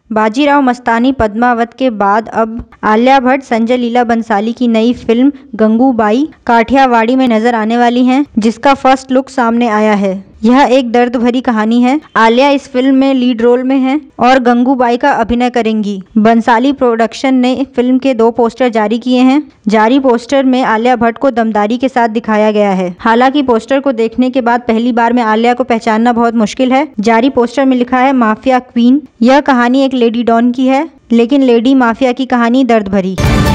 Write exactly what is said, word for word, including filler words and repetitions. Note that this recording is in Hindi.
बाजीराव मस्तानी पद्मावत के बाद अब आलिया भट्ट संजय लीला बंसाली की नई फिल्म गंगूबाई काठियावाड़ी में नजर आने वाली हैं, जिसका फर्स्ट लुक सामने आया है। यह एक दर्द भरी कहानी है। आलिया इस फिल्म में लीड रोल में हैं और गंगूबाई का अभिनय करेंगी। बंसाली प्रोडक्शन ने फिल्म के दो पोस्टर जारी किए हैं। जारी पोस्टर में आलिया भट्ट को दमदारी के साथ दिखाया गया है। हालांकि पोस्टर को देखने के बाद पहली बार में आलिया को पहचानना बहुत मुश्किल है। जारी पोस्टर में लिखा है माफिया क्वीन। यह कहानी एक लेडी डॉन की है, लेकिन लेडी माफिया की कहानी दर्द भरी।